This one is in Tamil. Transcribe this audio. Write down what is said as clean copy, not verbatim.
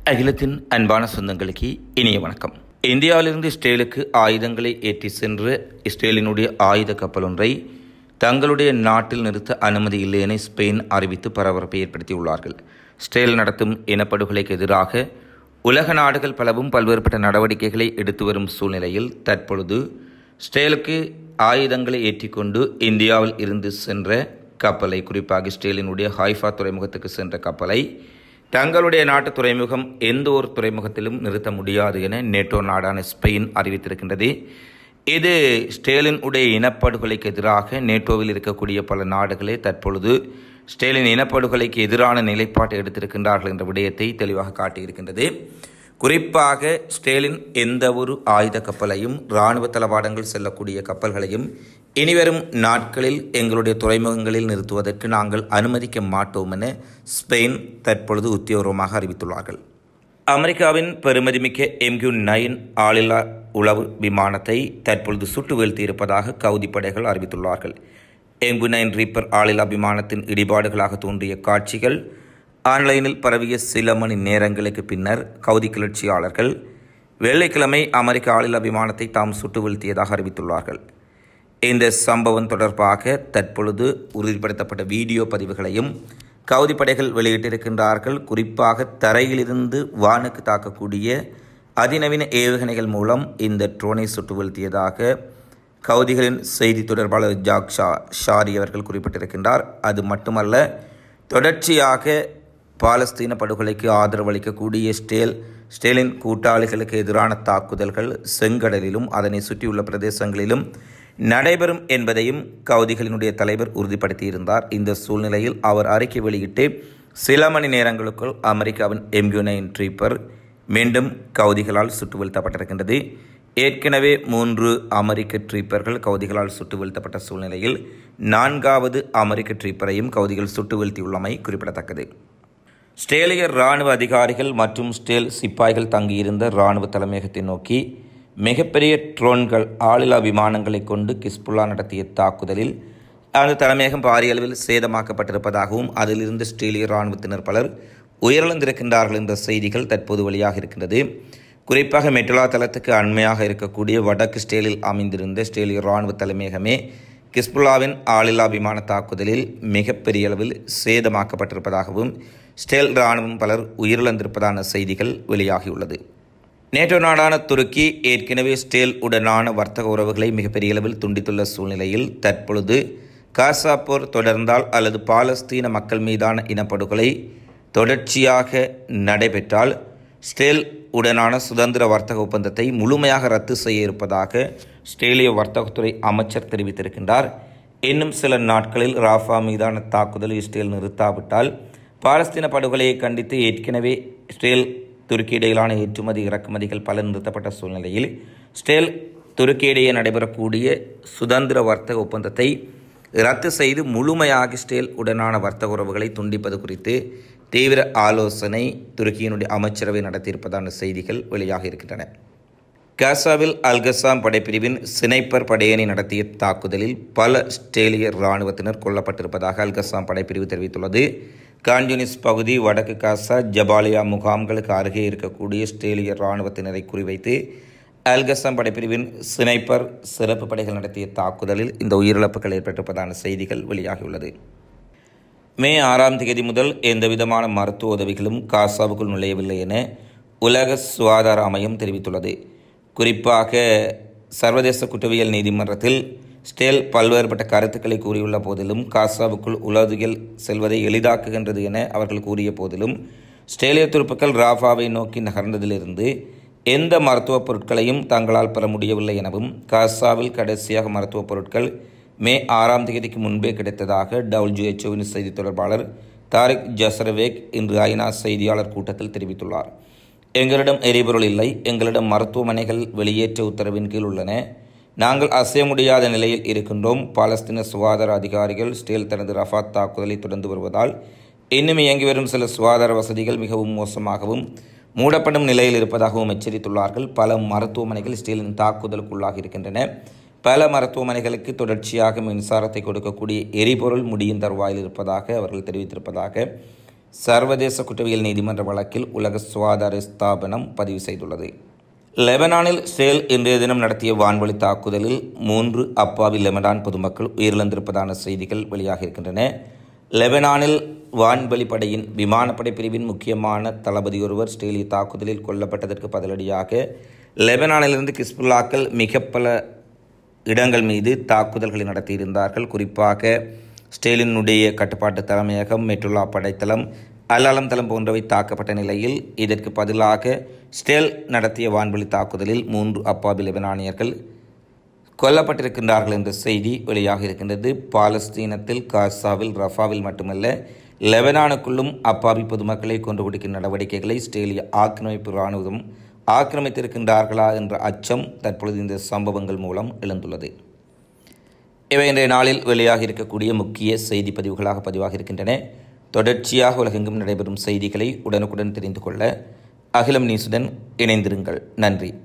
அகிலத்தின் அன்பான சொந்தங்களுக்கு இனிய வணக்கம். இந்தியாவிலிருந்து இஸ்ரேலுக்கு ஆயுதங்களை ஏற்றி சென்ற இஸ்ரேலினுடைய ஆயுத கப்பல் ஒன்றை தங்களுடைய நாட்டில் நிறுத்த அனுமதி இல்லை என ஸ்பெயின் அறிவித்து பரபரப்பை ஏற்படுத்தியுள்ளார்கள். இஸ்ரேல் நடத்தும் இனப்படுகொலைக்கு எதிராக உலக நாடுகள் பலவும் பல்வேறுபட்ட நடவடிக்கைகளை எடுத்து வரும் சூழ்நிலையில் தற்பொழுது இஸ்ரேலுக்கு ஆயுதங்களை ஏற்றிக்கொண்டு இந்தியாவில் இருந்து சென்ற கப்பலை, குறிப்பாக இஸ்ரேலினுடைய ஹைஃபா துறைமுகத்துக்கு சென்ற கப்பலை தங்களுடைய நாட்டு துறைமுகம் எந்த ஒரு துறைமுகத்திலும் நிறுத்த முடியாது என நேட்டோ நாடான ஸ்பெயின் அறிவித்திருக்கின்றது. இது இஸ்ரேலின் உடைய இனப்படுகொலைக்கு எதிராக நேட்டோவில் இருக்கக்கூடிய பல நாடுகளே தற்பொழுது இஸ்ரேலின் இனப்படுகொலைக்கு எதிரான நிலைப்பாட்டை எடுத்திருக்கின்றார்கள் என்ற விடயத்தை தெளிவாக காட்டியிருக்கின்றது. குறிப்பாக இஸ்ரேலின் எந்த ஒரு ஆயுத கப்பலையும், இராணுவ தளவாடங்கள் செல்லக்கூடிய கப்பல்களையும் இனிவரும் நாட்களில் எங்களுடைய துறைமுகங்களில் நிறுத்துவதற்கு நாங்கள் அனுமதிக்க மாட்டோம் என ஸ்பெயின் தற்பொழுது உத்தியோகமாக அறிவித்துள்ளார்கள். அமெரிக்காவின் பெருமதிமிக்க MQ-9 ஆளில்லா உளவு விமானத்தை தற்பொழுது சுட்டு வீழ்த்தியிருப்பதாக கவுதி படைகள் அறிவித்துள்ளார்கள். MQ-9 ரீப்பர் ஆளில்லா விமானத்தின் இடிபாடுகளாக தோன்றிய காட்சிகள் ஆன்லைனில் பரவிய சில மணி நேரங்களுக்கு பின்னர் கவுதி கிளர்ச்சியாளர்கள் வெள்ளிக்கிழமை அமெரிக்க ஆளில்லா விமானத்தை தாம் சுட்டு வீழ்த்தியதாக அறிவித்துள்ளார்கள். இந்த சம்பவம் தொடர்பாக தற்பொழுது உறுதிப்படுத்தப்பட்ட வீடியோ பதிவுகளையும் கவுதி படைகள் வெளியிட்டிருக்கின்றார்கள். குறிப்பாக தரையிலிருந்து வானுக்கு தாக்கக்கூடிய அதிநவீன ஏவுகணைகள் மூலம் இந்த ட்ரோனை சுட்டு வீழ்த்தியதாக கவுதிகளின் செய்தி தொடர்பாளர் ஜாக் ஷாரி அவர்கள் குறிப்பிட்டிருக்கின்றார். அது மட்டுமல்ல, தொடர்ச்சியாக பாலஸ்தீன படுகொலைக்கு ஆதரவு அளிக்கக்கூடிய இஸ்ரேலின் கூட்டாளிகளுக்கு எதிரான தாக்குதல்கள் செங்கடலிலும் அதனை சுற்றியுள்ள பிரதேசங்களிலும் நடைபெறும் என்பதையும் கவுதிகளினுடைய தலைவர் உறுதிப்படுத்தியிருந்தார். இந்த சூழ்நிலையில் அவர் அறிக்கை வெளியிட்டு சில மணி நேரங்களுக்குள் அமெரிக்காவின் MQ-9 ரீப்பர் மீண்டும் கவுதிகளால் சுட்டு வீழ்த்தப்பட்டிருக்கின்றது. ஏற்கனவே 3 அமெரிக்க ட்ரீப்பர்கள் கவுதிகளால் சுட்டு வீழ்த்தப்பட்ட சூழ்நிலையில் 4வது அமெரிக்க ட்ரீப்பரையும் கவுதிகள் சுட்டு வீழ்த்தியுள்ளமை குறிப்பிடத்தக்கது. இஸ்ரேலிய இராணுவ அதிகாரிகள் மற்றும் இஸ்ரேல் சிப்பாய்கள் தங்கியிருந்த இராணுவ தலைமையகத்தை நோக்கி மிகப்பெரிய ட்ரோன்கள், ஆளில்லா விமானங்களை கொண்டு கிஸ்புல்லா நடத்திய தாக்குதலில் அந்த தலைமையகம் பாரிய அளவில் சேதமாக்கப்பட்டிருப்பதாகவும் அதிலிருந்து இஸ்ரேலிய இராணுவத்தினர் பலர் உயிரிழந்திருக்கின்றார்கள் என்ற செய்திகள் தற்போது வெளியாக இருக்கின்றது. குறிப்பாக மெட்டுலா தளத்துக்கு அண்மையாக இருக்கக்கூடிய வடக்கு இஸ்ரேலில் அமைந்திருந்த இஸ்ரேலிய இராணுவ தலைமையகமே கிஸ்புல்லாவின் ஆளில்லா விமான தாக்குதலில் மிகப்பெரிய அளவில் சேதமாக்கப்பட்டிருப்பதாகவும் இஸ்ரேல் இராணுவம் பலர் உயிரிழந்திருப்பதான செய்திகள் வெளியாகியுள்ளது. நேட்டோ நாடான துருக்கி ஏற்கனவே இஸ்ரேல் உடனான வர்த்தக உறவுகளை மிகப்பெரிய அளவில் துண்டித்துள்ள சூழ்நிலையில் தற்பொழுது காசா போர் தொடர்ந்தால் அல்லது பாலஸ்தீன மக்கள் மீதான இனப்படுகொலை தொடர்ச்சியாக நடைபெற்றால் இஸ்ரேல் உடனான சுதந்திர வர்த்தக ஒப்பந்தத்தை முழுமையாக ரத்து செய்ய இருப்பதாக இஸ்ரேலிய வர்த்தகத்துறை அமைச்சர் தெரிவித்திருக்கின்றார். இன்னும் சில நாட்களில் ராஃபா மீதான தாக்குதலை இஸ்ரேல் நிறுத்தாவிட்டால் பாலஸ்தீன படுகொலையை கண்டித்து ஏற்கனவே இஸ்ரேல் துருக்கி இடையிலான ஏற்றுமதி இறக்குமதிகள் பல நிறுத்தப்பட்ட சூழ்நிலையில் இஸ்ரேல் துருக்கி இடையே நடைபெறக்கூடிய சுதந்திர வர்த்தக ஒப்பந்தத்தை ரத்து செய்து முழுமையாக இஸ்ரேல் உடனான வர்த்தக உறவுகளை துண்டிப்பது குறித்து தீவிர ஆலோசனை துருக்கியினுடைய அமைச்சரவை நடத்தியிருப்பதான செய்திகள் வெளியாக இருக்கின்றன. காசாவில் அல்கசாம் படைப்பிரிவின் ஸ்னைப்பர் படையணி நடத்திய தாக்குதலில் பல இஸ்ரேலிய இராணுவத்தினர் கொல்லப்பட்டிருப்பதாக அல்கசாம் படைப்பிரிவு தெரிவித்துள்ளது. கான்யூனிஸ் பகுதி, வடக்கு காசா, ஜபாலியா முகாம்களுக்கு அருகே இருக்கக்கூடிய இஸ்ரேலிய இராணுவத்தினரை குறிவைத்து அல்கசாம் படைப்பிரிவின் ஸ்னைப்பர் சிறப்பு படைகள் நடத்திய தாக்குதலில் இந்த உயிரிழப்புகள் ஏற்பட்டிருப்பதான செய்திகள் வெளியாகியுள்ளது. மே 6ஆம் தேதி முதல் எந்தவிதமான மருத்துவ உதவிகளும் காசாவுக்குள் நுழையவில்லை என உலக சுகாதார அமையம் தெரிவித்துள்ளது. குறிப்பாக சர்வதேச குற்றவியல் நீதிமன்றத்தில் இஸ்ரேல் பல்வேறுபட்ட கருத்துக்களை கூறியுள்ள போதிலும் காசாவுக்குள் உளவுகள் செல்வதை எளிதாக்குகின்றது என அவர்கள் கூறிய போதிலும் இஸ்ரேலிய துருப்புக்கள் ராஃபாவை நோக்கி நகர்ந்ததிலிருந்து எந்த மருத்துவப் பொருட்களையும் தங்களால் பெற முடியவில்லை எனவும் காசாவில் கடைசியாக மருத்துவப் பொருட்கள் மே 6ஆம் தேதிக்கு முன்பே கிடைத்ததாக WHO செய்தி தொடர்பாளர் தாரிக் ஜசரவேக் இன்று ஐநா செய்தியாளர் கூட்டத்தில் தெரிவித்துள்ளார். எங்களிடம் எரிபொருள் இல்லை, எங்களிடம் மருத்துவமனைகள் வெளியேற்ற உத்தரவின் கீழ் உள்ளன, நாங்கள் அசைய முடியாத நிலையில் இருக்கின்றோம். பாலஸ்தீன சுகாதார அதிகாரிகள் இஸ்ரேல் தனது ரஃபாத் தாக்குதலை தொடர்ந்து வருவதால் இன்னும் இயங்கி வரும் சில சுகாதார வசதிகள் மிகவும் மோசமாகவும் மூடப்படும் நிலையில் இருப்பதாகவும் எச்சரித்துள்ளார்கள். பல மருத்துவமனைகள் இஸ்ரேலின் தாக்குதலுக்குள்ளாகி இருக்கின்றன. பல மருத்துவமனைகளுக்கு தொடர்ச்சியாக மின்சாரத்தை கொடுக்கக்கூடிய எரிபொருள் முடியும் தருவாயில் இருப்பதாக அவர்கள் தெரிவித்திருப்பதாக சர்வதேச குற்றவியல் நீதிமன்ற வழக்கில் உலக சுகாதார ஸ்தாபனம் பதிவு செய்துள்ளது. லெபனானில் இஸ்ரேல் இன்றைய தினம் நடத்திய வான்வழி தாக்குதலில் 3 அப்பாவி லெபனான் பொதுமக்கள் உயிரிழந்திருப்பதான செய்திகள் வெளியாக இருக்கின்றன. லெபனானில் வான்வழி படையின் விமானப்படை பிரிவின் முக்கியமான தளபதி ஒருவர் இஸ்ரேலிய தாக்குதலில் கொல்லப்பட்டதற்கு பதிலடியாக லெபனானிலிருந்து ஹிஸ்புல்லாக்கள் மிக பல இடங்கள் மீது தாக்குதல்களை நடத்தியிருந்தார்கள். குறிப்பாக இஸ்ரேலினுடைய கட்டுப்பாட்டு தலைமையகம், மெட்டுல்லா படைத்தளம், அல்-அலம் தளம் போன்றவை தாக்கப்பட்ட நிலையில் இதற்கு பதிலாக இஸ்ரேல் நடத்திய வான்வழி தாக்குதலில் 3 அப்பாவி லெபனானியர்கள் கொல்லப்பட்டிருக்கின்றார்கள் என்ற செய்தி வெளியாக இருக்கின்றது. பாலஸ்தீனத்தில், காசாவில், ரஃபாவில் மட்டுமல்ல, லெபனானுக்குள்ளும் அப்பாவி பொதுமக்களை கொன்று குடிக்கும் நடவடிக்கைகளை இஸ்ரேலிய ஆக்கிரமிப்பு இராணுவம் ஆக்கிரமித்திருக்கின்றார்களா என்ற அச்சம் தற்பொழுது இந்த சம்பவங்கள் மூலம் எழுந்துள்ளது. இவை இன்றைய நாளில் வெளியாக இருக்கக்கூடிய முக்கிய செய்தி பதிவுகளாக பதிவாக இருக்கின்றன. தொடர்ச்சியாக உலகெங்கும் நடைபெறும் செய்திகளை உடனுக்குடன் தெரிந்து கொள்ள அகிலம் நியூஸுடன் இணைந்திருங்கள். நன்றி.